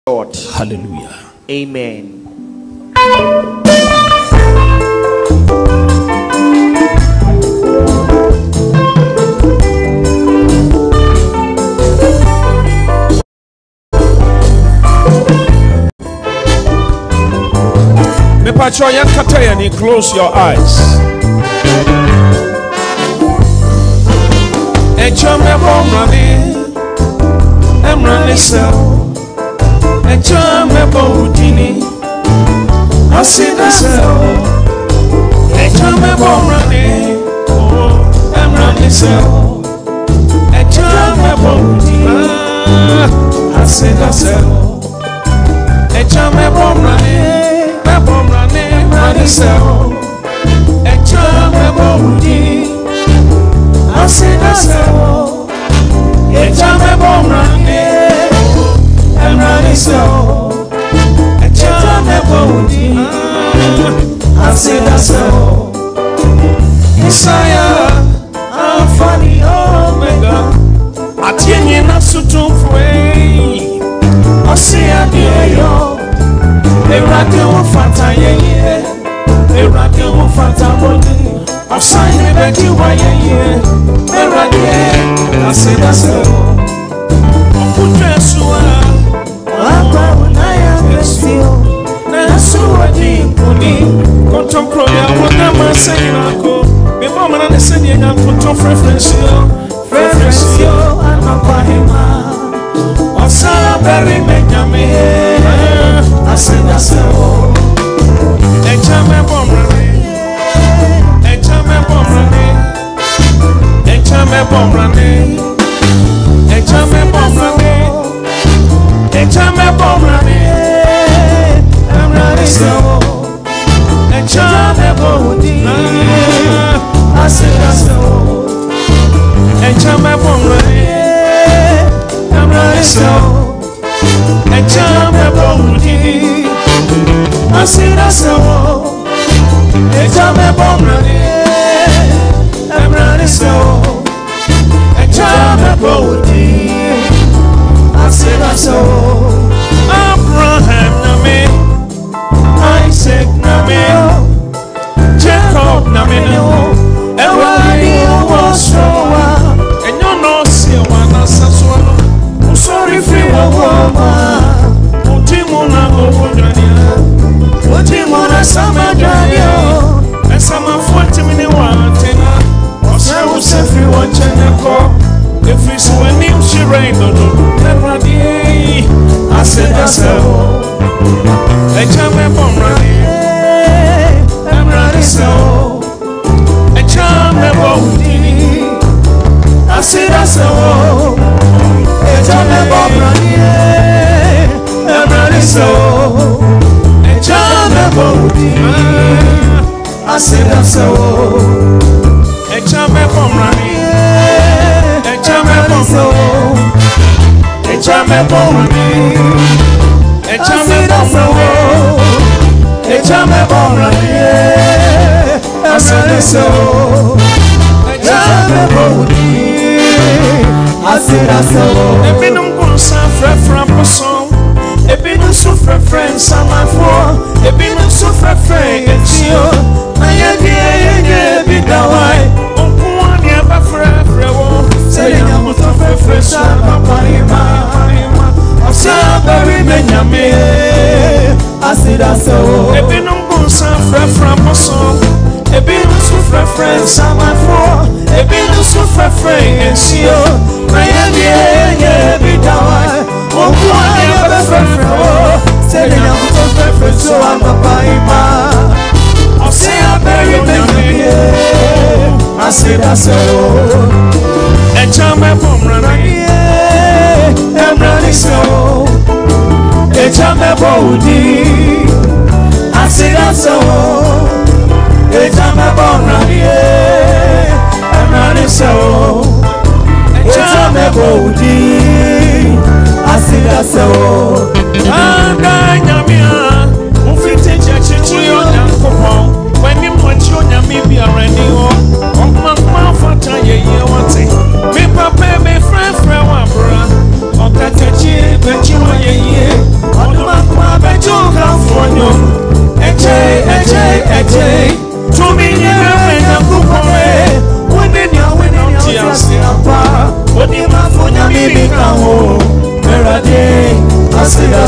God. Hallelujah. Amen. Close your eyes. I'm running so. I see the cell. I'm running so. I see the cell.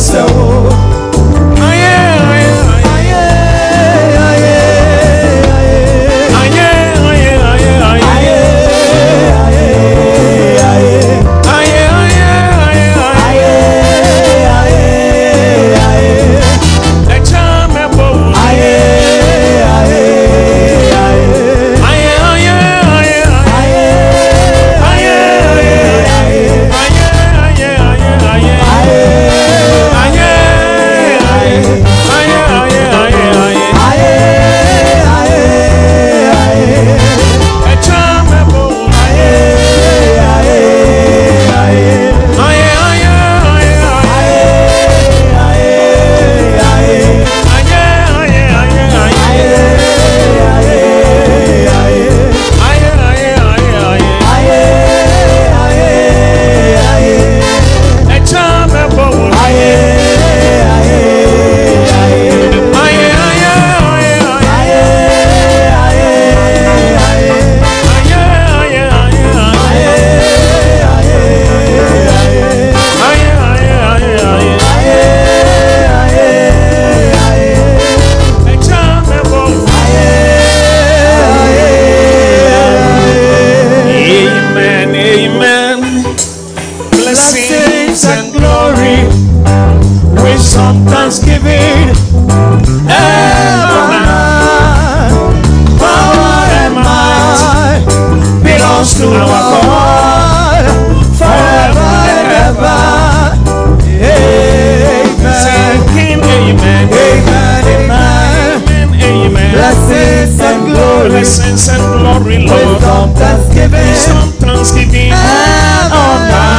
Blessings and glory, Lord. Wisdom, thanksgiving, and honor,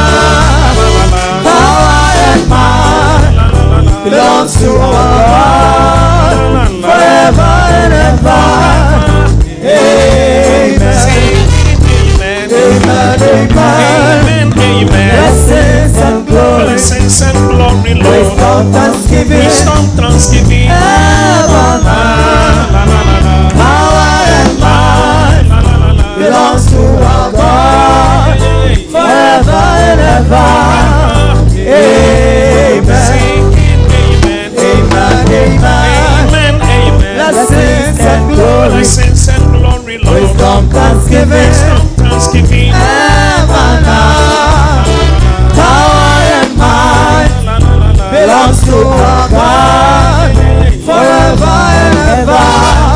power and might belongs to our God forever and ever. Amen. Amen. Amen. Blessings and glory, Lord. Wisdom, thanksgiving, and honor, power and might belongs to our God forever and ever. Amen. Amen. Blessings and glory, Lord. Wisdom, thanksgiving, and honor, power and might belongs to our God forever and ever.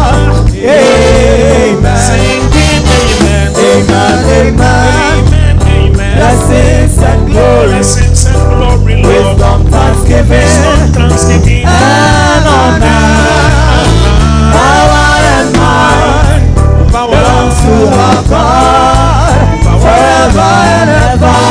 Amen. Amen. Blessings and glory, wisdom, thanksgiving, and honor, power and might belongs to our God forever and ever.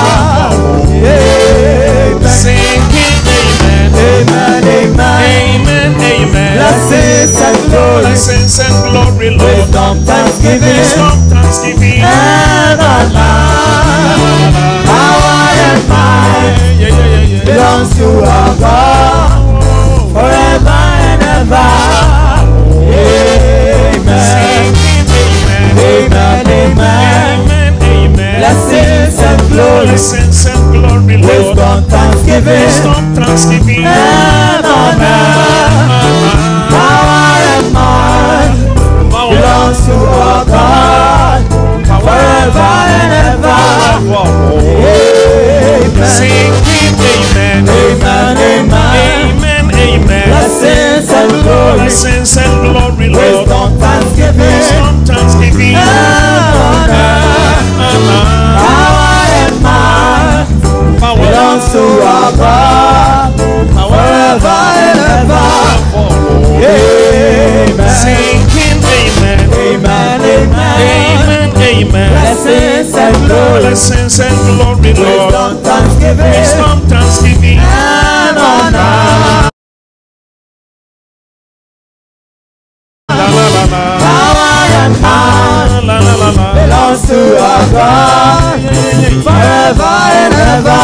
Amen. Blessings and glory, wisdom, thanksgiving, and honor, power and might belongs to our God forever and ever. Amen. Blessings and glory, wisdom, thanksgiving, and honor, power and might belongs to our God forever and ever. Amen. Blessings and glory, wisdom, thanksgiving, and honor, power and might belongs to our God forever and ever. Amen. Blessings and glory, wisdom, thanksgiving, and honor, power and might belongs to our God forever and ever.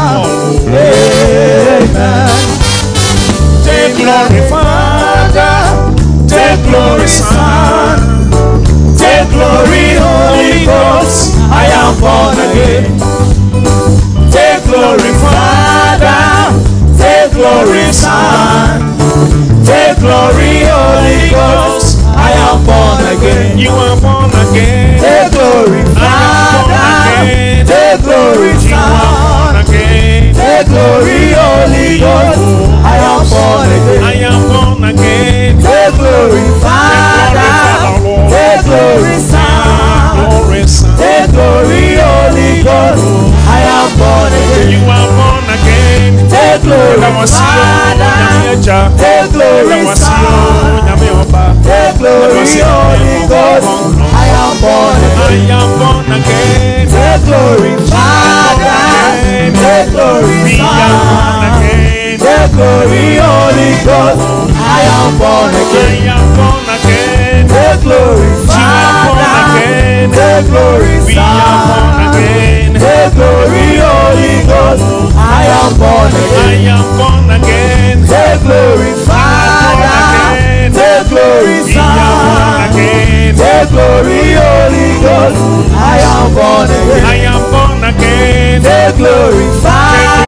Amen. Take glory, Father. Take glory, Son. Take glory, Holy Ghost. I am born again. Take glory, Father. Take glory, Son. Take glory, Holy Ghost. I am born again. You are born again. Take glory, Father. Take glory, Son. Take glory, Holy Ghost. I am born again. I am born again. Take glory, Father. Take glory, Son. Take glory, Holy Ghost. I am born again. You are born again. Take glory, Father. Take glory, Son. Take glory, Holy Ghost. I am born again. I am born again. Take glory, Father. Take glory, Son. Take glory, Holy Ghost. I am born again. I am born again. Take glory, Father. Take glory, Son. Take glory, Holy Ghost. I am born again. I am born again. Take glory, Father. Take glory, Son. Take glory, Holy Ghost. I am born again. I am born again. Take glory, Father.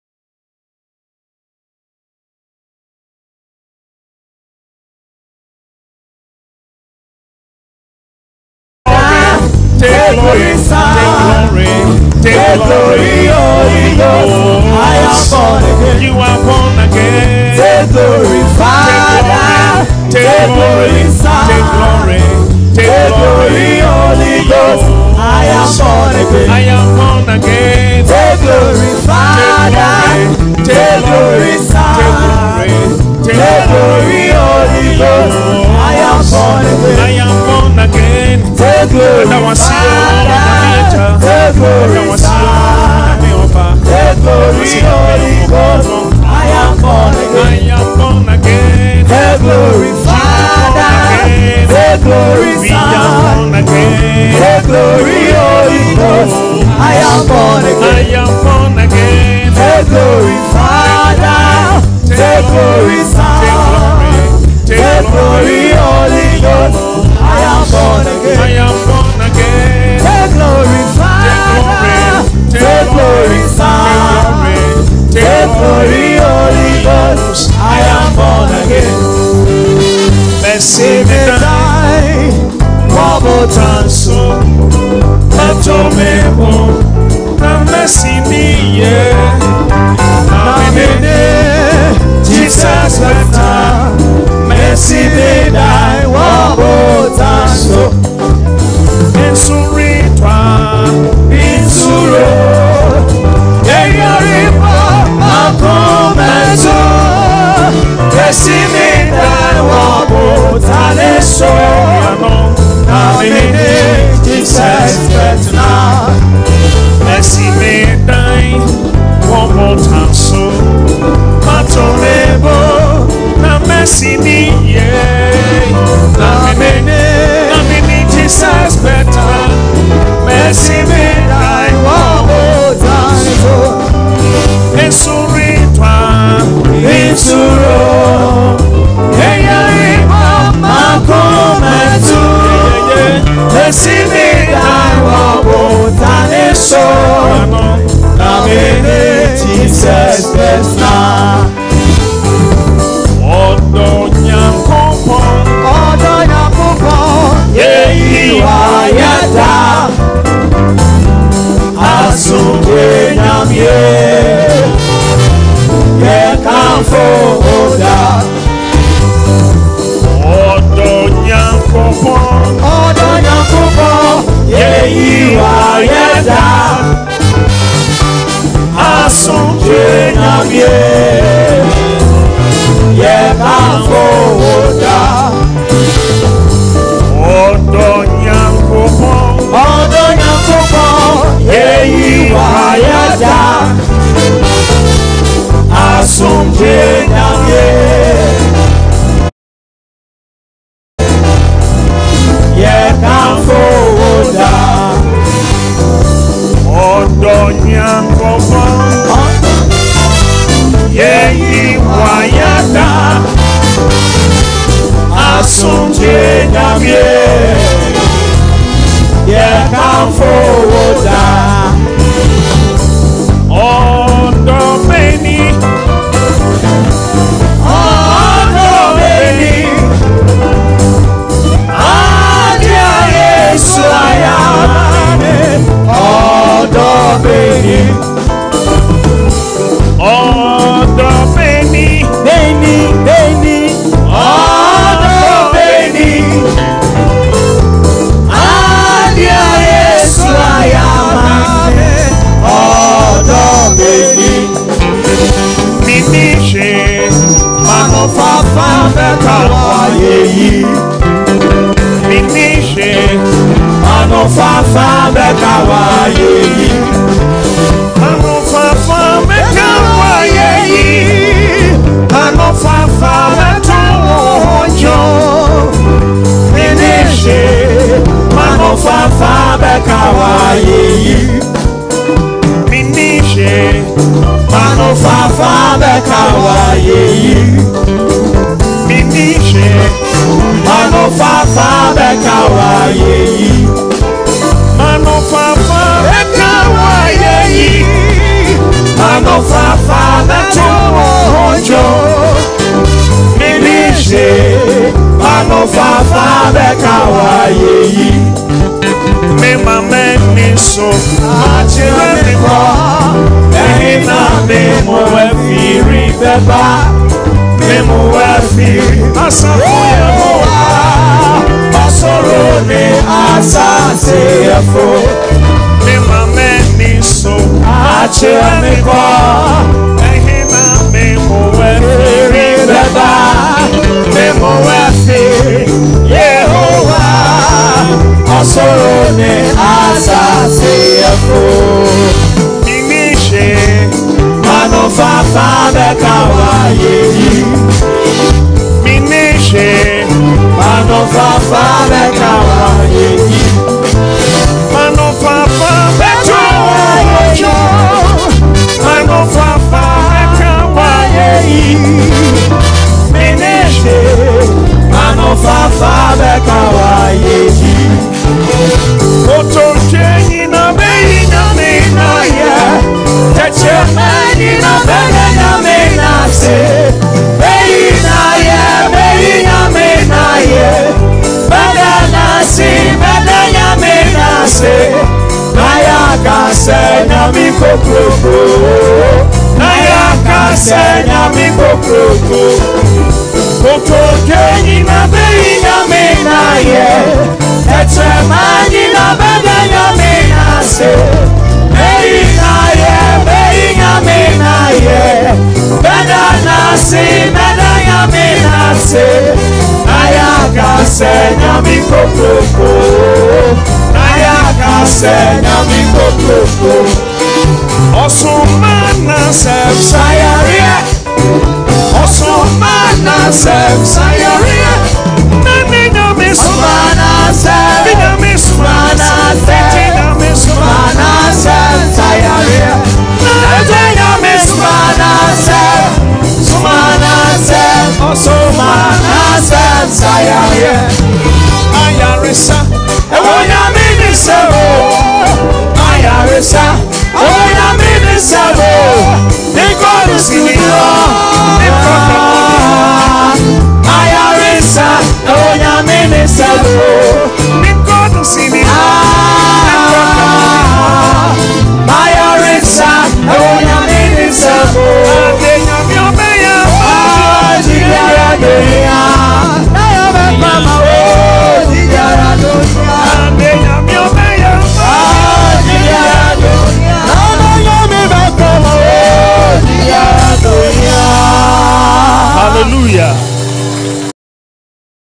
Take glory, Son. Take glory, Holy Ghost. I am born again. You are born again. Take glory, Father. Take glory, Son. Take glory, Holy Ghost. I am born again. I am born again. Take glory, Father. Take glory, Son. Take glory, Holy Ghost. I am born again. I am born again. Take glory, Father. Take glory, Son. Take glory, Holy Ghost. I am born again. I am born again. Take glory, Father. Take glory, Son. Take glory, Holy Ghost. I am born again. I am born again. Take glory, Father. Take glory, Son. Take glory, Holy Ghost. I am born again. I am born again. Take glory, Father. Take glory, Son. Take glory, Holy Ghost. I am born again. Mercy me die. One more time, So let your memo. Na mercy me yeah. Jesus better. Mercy me die. One more time, so Insuri toi. insuro. Mercy me die. One more time, so Jesus better. Mercy me die. One more time so. Matomebo. Na mercy me yeah. Na me Jesus better. Mercy me die. One more time, so Insuri toi. insuro. Mercy me die. One more time, so Jesus better. Odo nyankopon. Odo nyankopon. Yeyi wa yada. Asungwe nyamye. Ye kamfo oda. Odo nyankopon. Odo nyankopon. Yeyi wa yada. Asungwe nyamye. Ye kamfo oda. Odo nyankopon. Odo nyankopon. Yeyi wa yada. Asungwe nyamye. Ye kamfo oda. Odo nyankopon. Yeyi yeyi Minishe Mano fafa beka wa yeyi Mano fafa beka wa yeyi Mano fafa beka wa honjo Minishe Mano fafa beka wa yeyi Me mame so Achira me kwa Ehina me mwefiri beba Me mwefiri Asafuya Moa Osoro ne asase efo Me mame so Achira me kwa Ehina me mwefiri beba Me mwefiri Yehovah Osoro ne asase efo Minishe Mano fafa beka wa yeyi Minishe Mano fafa beka wa yeyi Mano fafa beka wa yeyi Mano fafa beka wa yeyi Minishe Mano fafa beka wa yeyi Oto jenyi na beyi na mena ya Teche meni na bene na mena se Beyi na ye Bene na si bene ya mena se Naya kase nyami kokroko Naya kase nyami kokroko Oto jenyi na beyi na mena ye Teche meni na bene ya mena se Beyi na ye Bene na si bene ya mena se Naya kase nyami kokroko Naya kase nyami kokroko Osumana sef Sayaria Osumana sef Sayaria Nani nyame Osumana sef Nyame Osumana sef Nyame Osumana sef Sayaria Nete nyame Osumana sef Osumana sef Osumana sef Sayaria Ayarisa Ewo nyame ni sebo Ayarisa Ewo nyame ni sebo Nikonu siniro Ayarisa Ewo nyame ni sebo